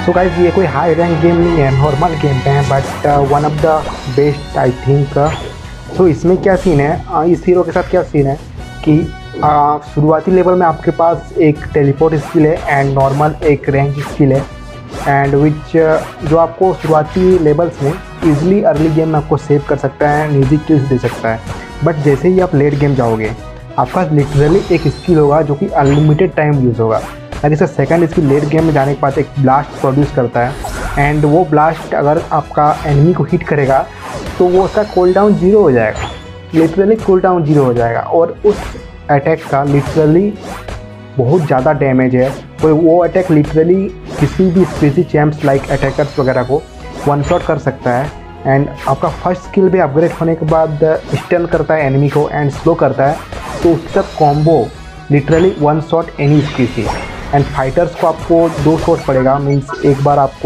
So guys ये कोई high rank game नहीं है, नॉर्मल गेम पे है, but one of the best I think. So इसमें क्या सीन है, इस हीरो के साथ क्या सीन है कि शुरुआती लेवल में आपके पास एक टेलीपोर्ट स्किल है एंड नॉर्मल एक रैंक स्किल है, एंड विच जो आपको शुरुआती लेवल्स में इजीली अर्ली गेम में आपको सेव कर सकता है, म्यूजिक किल्स दे सकता है। बट जैसे ही आप लेट गेम जाओगे आपका लिटरली एक स्किल होगा जो कि अनलिमिटेड टाइम यूज़ होगा। लाइक इसका सेकंड स्किल लेट गेम में जाने के बाद एक ब्लास्ट प्रोड्यूस करता है, एंड वो ब्लास्ट अगर आपका एनिमी को हिट करेगा तो वो उसका कूल डाउन 0 हो जाएगा, लिटरली कूल डाउन 0 हो जाएगा, और उस अटैक का लिटरली बहुत ज़्यादा डैमेज है। तो वो अटैक लिटरली किसी भी स्पेसी चैम्प्स लाइक अटैकर्स वगैरह को वन शॉट कर सकता है। एंड आपका फर्स्ट स्किल भी अपग्रेड होने के बाद स्टन करता है एनिमी को एंड स्लो करता है, तो उसके साथ combo literally one shot any species. And fighters को आपको 2 शॉट पड़ेगा, मीन्स एक बार आपको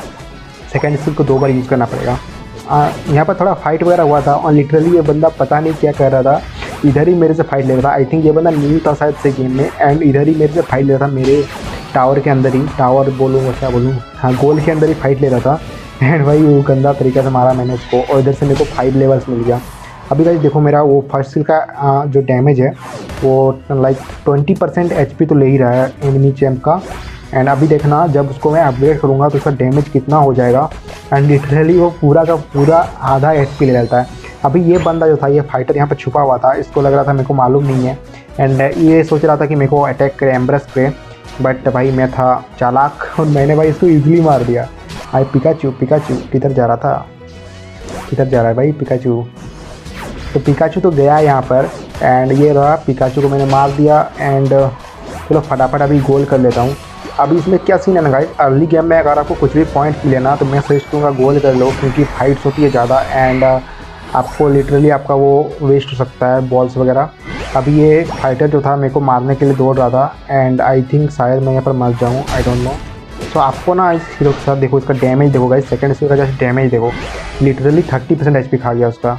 सेकेंड स्किल को 2 बार यूज़ करना पड़ेगा। यहाँ पर थोड़ा फाइट वगैरह हुआ था और लिटरली ये बंदा पता नहीं क्या कर रहा था, इधर ही मेरे से फाइट ले रहा था। आई थिंक ये बंदा न्यू था शायद से गेम में, एंड इधर ही मेरे से फाइट ले रहा था, मेरे टावर के अंदर ही, टावर बोलूँ क्या बोलूँ, हाँ गोल के अंदर ही फाइट ले रहा था। एंड भाई वो गंदा तरीके से मारा मैंने उसको, और इधर से मेरे को 5 लेवल्स मिल गया। अभी गाइस देखो मेरा वो फर्स्ट स्किल का जो डैमेज है वो लाइक 20% HP तो ले ही रहा है एनिमी चैम्प का। एंड अभी देखना जब उसको मैं अपग्रेड करूँगा तो उसका डैमेज कितना हो जाएगा, एंड लिटरली वो पूरा का पूरा आधा HP ले लेता है। अभी ये बंदा जो था, ये फाइटर यहाँ पर छुपा हुआ था, इसको लग रहा था मेरे को मालूम नहीं है, एंड ये सोच रहा था कि मेरे को अटैक करे एम्ब्रेस पे, बट भाई मैं था चालाक और मैंने भाई इसको ईजिली मार दिया। भाई पिकाचू किधर जा रहा था, किधर जा रहा है भाई पिकाचू? तो पिकाचू तो गया यहाँ पर, एंड ये रहा, पिकाचू को मैंने मार दिया। एंड चलो फटाफट अभी गोल कर लेता हूँ। अभी इसमें क्या सीन है ना गाइस, अर्ली गेम में अगर आपको कुछ भी पॉइंट लेना तो मैं सजेस्ट करूँगा गोल कर लो, क्योंकि फाइट्स होती है ज़्यादा एंड आपको लिटरली आपका वो वेस्ट हो सकता है बॉल्स वगैरह। अभी ये फाइटर जो था मेरे को मारने के लिए दौड़ रहा था, एंड आई थिंक शायद मैं यहाँ पर मर जाऊँ, आई डोंट नो। तो आपको ना इस हीरो के साथ देखो, इसका डैमेज देखो गाइस, सेकंड स्किल का जैसे डैमेज देखो, लिटरली 30% HP खा गया उसका।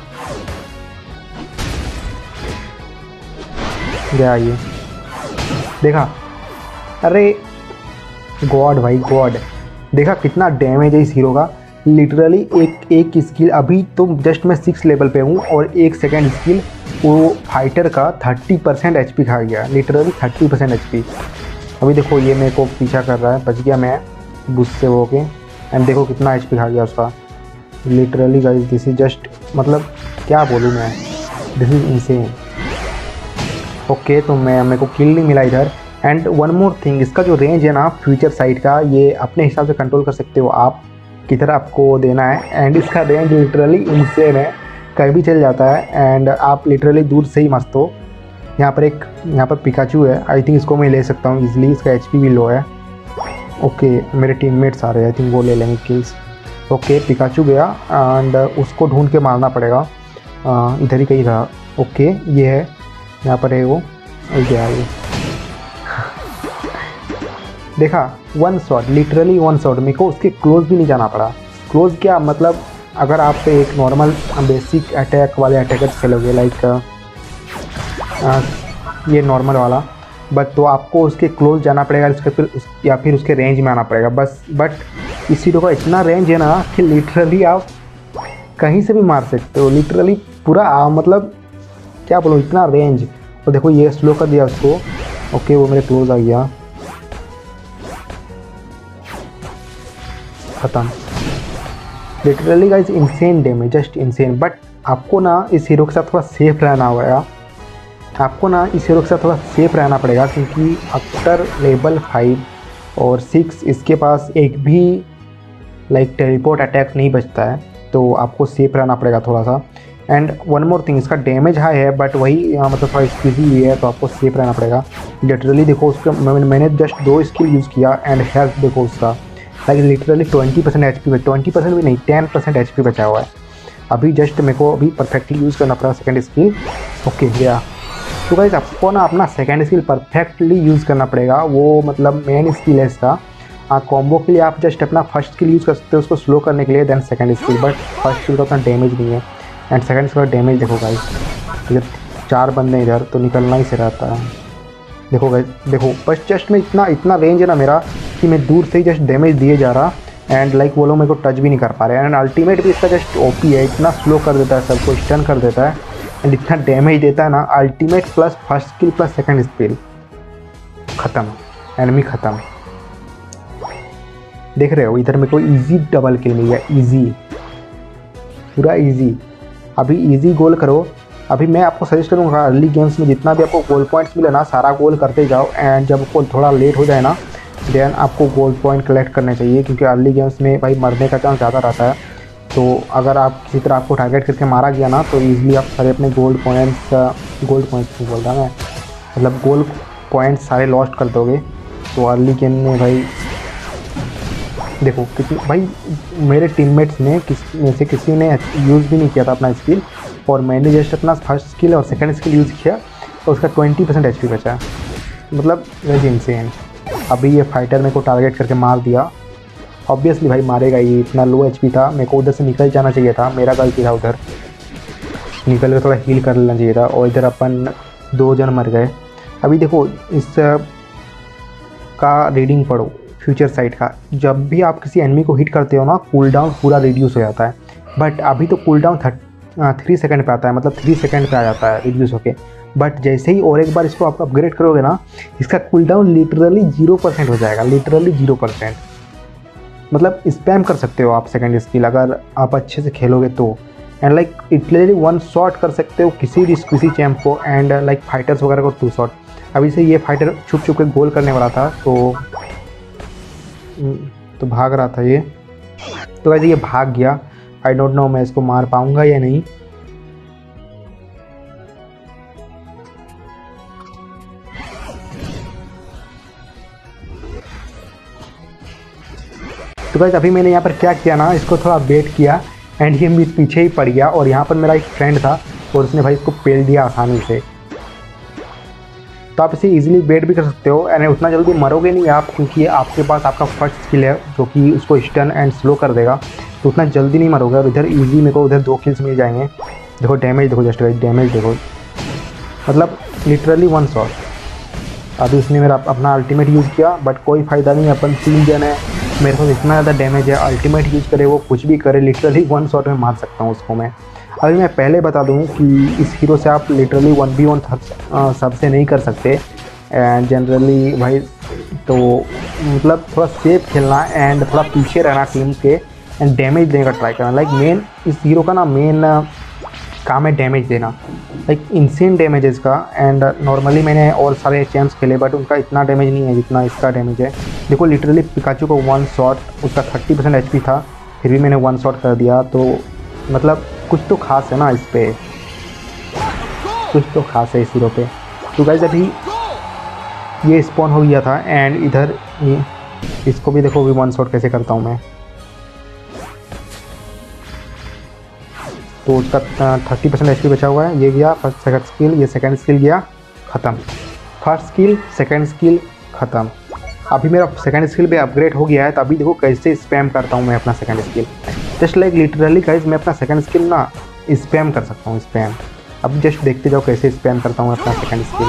गया ये देखा, अरे गॉड भाई गॉड, देखा कितना डैमेज है इस हीरो का। लिटरली एक स्किल, अभी तो जस्ट मैं 6 लेवल पे हूँ और एक सेकंड स्किल वो फाइटर का 30% HP खा गया, लिटरली 30% HP। अभी देखो ये मेरे को पीछा कर रहा है, बच गया मैं बुश से वो के, एंड देखो कितना HP खा गया उसका। Literally guys this is just, मतलब क्या बोलूँ मैं, दिस इज इनसेन। ओके तो मेरे को किल नहीं मिला इधर। एंड वन मोर थिंग, इसका जो रेंज है ना फ्यूचर साइड का, ये अपने हिसाब से कंट्रोल कर सकते हो आप किधर आपको देना है, एंड इसका रेंज लिटरली इनसेन है, कहीं भी चल जाता है, एंड आप लिटरली दूर से ही मस्त हो। यहाँ पर पिकाचू है, आई थिंक इसको मैं ले सकता हूँ इजीली, इसका HP भी लो है। ओके मेरे टीममेट्स आ रहे हैं, आई थिंक वो ले लेंगे किल्स। ओके पिकाचू गया, एंड उसको ढूंढ के मारना पड़ेगा, इधर ही कहीं रहा। ओके ये है, यहाँ पर है वो, गया ये देखा, 1 शॉट, लिटरली 1 शॉट, मेरे को उसके क्लोज भी नहीं जाना पड़ा। क्लोज क्या मतलब, अगर आप एक नॉर्मल बेसिक अटैक वाले अटैकर खेलोगे लाइक ये नॉर्मल वाला, बट तो आपको उसके क्लोज जाना पड़ेगा, या फिर उसके रेंज में आना पड़ेगा बस। बट इस हीरो का इतना रेंज है ना कि लिटरली आप कहीं से भी मार सकते हो, लिटरली पूरा मतलब क्या बोलूँ, इतना रेंज। और देखो ये स्लो कर दिया उसको। ओके वो मेरे क्लोज आ गया, खत्म। Literally guys insane damage, just insane. But आपको ना इस हीरो के साथ थोड़ा सेफ रहना होगा, क्योंकि आफ्टर लेवल 5 और 6 इसके पास एक भी लाइक टेलीपोर्ट अटैक नहीं बचता है, तो आपको सेफ रहना पड़ेगा थोड़ा सा। एंड वन मोर थिंग, इसका डैमेज हाई है बट वही मतलब थोड़ा स्पीसी भी है, तो आपको सेफ रहना पड़ेगा। लिटरली देखो उसका मैंने जस्ट 2 स्किल यूज़ किया, एंड हेल्थ देखो उसका लाइक लिटरली 20% HP, 20% भी नहीं 10% HP बचा हुआ है। अभी जस्ट मेरे को अभी परफेक्टली यूज़ करना पड़ा सेकंड स्किल। ओके गया। तो गाइस आपको ना अपना सेकंड स्किल परफेक्टली यूज़ करना पड़ेगा, वो मतलब मेन स्किल है इसका। कॉम्बो के लिए आप जस्ट अपना फर्स्ट स्किल यूज़ कर सकते हो उसको स्लो करने के लिए, then second skill, but first skill का उतना डैमेज नहीं है। एंड सेकंड स्किल का डैमेज देखो गाइस, इधर 4 बंदे इधर, तो निकलना ही से रहता है। देखो गाइस, देखो बस जस्ट में इतना इतना रेंज है ना मेरा कि मैं दूर से ही जस्ट डैमेज दिए जा रहा एंड लाइक वो लोग मेरे को टच भी नहीं कर पा रहे हैं। एंड अल्टीमेट भी इसका जस्ट ओपी है, इतना स्लो कर देता है, सबको स्टन कर देता है एंड इतना डैमेज देता है ना। Ultimate plus first skill plus second skill, ख़त्म, एनिमी ख़त्म। देख रहे हो इधर मेरे को इजी डबल किल मिल गया, इजी, पूरा इजी। अभी इजी गोल करो। अभी मैं आपको सजेस्ट करूँगा अर्ली गेम्स में जितना भी आपको गोल पॉइंट्स मिले ना सारा गोल करते जाओ एंड जब आपको थोड़ा लेट हो जाए ना देन आपको गोल पॉइंट कलेक्ट करने चाहिए, क्योंकि अर्ली गेम्स में भाई मरने का चांस ज़्यादा रहता है। तो अगर आप किसी तरह आपको टारगेट करके मारा गया ना तो ईजिली आप सारे अपने गोल्ड पॉइंट्स बोल रहा मैं, मतलब गोल्ड पॉइंट्स सारे लॉस्ट कर दोगे। तो अर्ली गेम में भाई देखो कितनी, भाई मेरे टीममेट्स ने किसी ने यूज़ भी नहीं किया था अपना स्किल और मैंने जस्ट अपना फर्स्ट स्किल और सेकंड स्किल यूज़ किया तो उसका 20% HP बचा, मतलब वेरी इनसेन। अभी ये फाइटर मेरे को टारगेट करके मार दिया, ऑब्वियसली भाई मारेगा, ये इतना लो HP था, मेरे को उधर से निकल जाना चाहिए था, मेरा गलती था, उधर निकल कर थोड़ा हील कर लेना चाहिए था और इधर अपन 2 जन मर गए। अभी देखो इस का रीडिंग पढ़ो फ्यूचर साइट का, जब भी आप किसी एनिमी को हिट करते हो ना कूल डाउन पूरा रिड्यूस हो जाता है, बट अभी तो कूल डाउन 3 सेकंड पे आता है, मतलब 3 सेकंड पे आ जाता है रिड्यूस होके। बट जैसे ही और एक बार इसको आप अपग्रेड करोगे ना इसका कूल डाउन लिटरली 0% हो जाएगा, लिटरली 0%। मतलब स्पैम कर सकते हो आप सेकंड स्किल अगर आप अच्छे से खेलोगे तो, एंड लाइक लिटरली 1 शॉट कर सकते हो किसी चैम्प को एंड लाइक फाइटर्स वगैरह को 2 शॉट। अभी से ये फाइटर छुप छुप के गोल करने वाला था तो भाग रहा था ये, तो वैसे ये भाग गया। आई डोंट नो मैं इसको मार पाऊंगा या नहीं। तो गाइस अभी मैंने यहाँ पर क्या किया ना, इसको थोड़ा वेट किया एंड ये मेरे पीछे ही पड़ गया और यहाँ पर मेरा एक फ्रेंड था और उसने भाई इसको पेल दिया आसानी से। तो आप इसे इजीली बेट भी कर सकते हो एंड उतना जल्दी मरोगे नहीं आप, क्योंकि आपके पास आपका फर्स्ट स्किल है जो कि उसको स्टन एंड स्लो कर देगा, तो उतना जल्दी नहीं मरोगे। और इधर इजी मेरे को उधर 2 किल्स मिल जाएंगे। देखो डैमेज देखो, जस्ट डैमेज देखो, मतलब लिटरली 1 शॉट। अभी उसने मेरा अपना अल्टीमेट यूज़ किया बट कोई फ़ायदा नहीं, अपन 3 जन है, मेरे पास इतना ज़्यादा डैमेज है, अल्टीमेट यूज़ करे वो कुछ भी करे, लिटरली 1 शॉट में मार सकता हूँ उसको मैं। अभी मैं पहले बता दूं कि इस हीरो से आप लिटरली 1v1 सबसे नहीं कर सकते एंड जनरली भाई, तो मतलब थोड़ा सेफ खेलना एंड थोड़ा पीछे रहना टीम के एंड डैमेज देने का ट्राई करना। लाइक मेन इस हीरो का ना मेन काम है डैमेज देना, लाइक इंसेन डैमेज है इसका। एंड नॉर्मली मैंने और सारे चैम्प्स खेले बट उनका इतना डैमेज नहीं है जितना इसका डैमेज है। देखो लिटरली पिकाचू को 1 शॉट, उसका 30% HP था, फिर भी मैंने 1 शॉट कर दिया, तो मतलब कुछ तो खास है ना इस पे, कुछ तो खास है इस हीरो पे। तो गाइस अभी ये स्पॉन हो गया था एंड इधर इसको भी देखो अभी 1 शॉट कैसे करता हूँ मैं। तो उसका 30% HP बचा हुआ है, ये गया फर्स्ट सेकंड स्किल, ये सेकंड स्किल गया ख़त्म, फर्स्ट स्किल सेकंड स्किल ख़त्म। अभी मेरा सेकंड स्किल भी अपग्रेड हो गया है, तो अभी देखो कैसे स्पैम करता हूँ मैं अपना second skill. Just like literally guys मैं अपना सेकंड स्किल ना स्पैम कर सकता हूँ, स्पैम। अब जस्ट देखते जाओ कैसे स्पैम करता हूँ अपना सेकंड स्किल।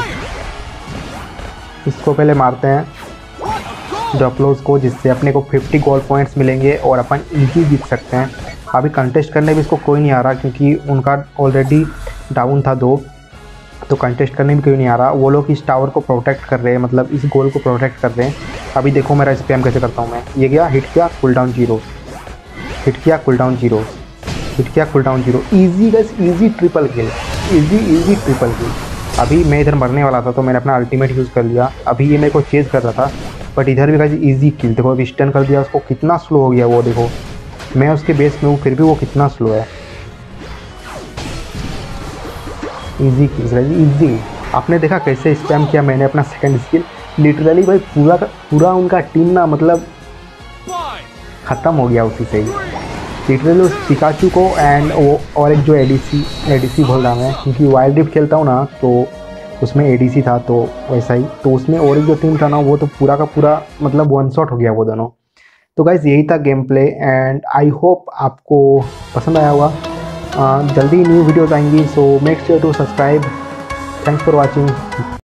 इसको पहले मारते हैं डॉपलोज को, जिससे अपने को 50 गोल्ड पॉइंट्स मिलेंगे और अपन इजी जीत सकते हैं। अभी कंटेस्ट करने भी इसको कोई नहीं आ रहा क्योंकि उनका ऑलरेडी डाउन था 2, तो कंटेस्ट करने भी कोई नहीं आ रहा। वो लोग इस टावर को प्रोटेक्ट कर रहे हैं, मतलब इस गोल को प्रोटेक्ट कर रहे हैं। अभी देखो मेरा स्पैम कैसे करता हूँ मैं। ये गया, हिट किया, कूल डाउन 0, हिट किया, कूल डाउन 0, हिट किया, cool down 0। Easy guys, easy triple kill, easy triple kill. अभी मैं इधर मरने वाला था तो मैंने अपना अल्टीमेट यूज़ कर लिया। अभी ये मेरे को चेज़ कर रहा था बट इधर भी गाइस ईजी किल। देखो अभी स्टन कर दिया उसको, कितना स्लो हो गया वो, देखो मैं उसके बेस में हूँ फिर भी वो कितना स्लो है। Easy kills guys, easy. आपने देखा कैसे स्पैम किया मैंने अपना सेकंड स्किल। लिटरली भाई पूरा उनका टीम ना मतलब ख़त्म हो गया उसी से ही। लिटरली उस पिकाचू को एंड वो और एक जो एडीसी बोल रहा मैं, क्योंकि वाइल्ड रिफ्ट खेलता हूँ ना तो उसमें एडीसी था, तो वैसा ही। तो उसमें और एक जो टीम था ना वो तो पूरा का पूरा मतलब 1 शॉट हो गया वो दोनों। तो गाइस यही था game play and I hope आपको पसंद आया होगा। जल्दी न्यू वीडियोज़ आएंगी, so make sure to subscribe. Thanks for watching.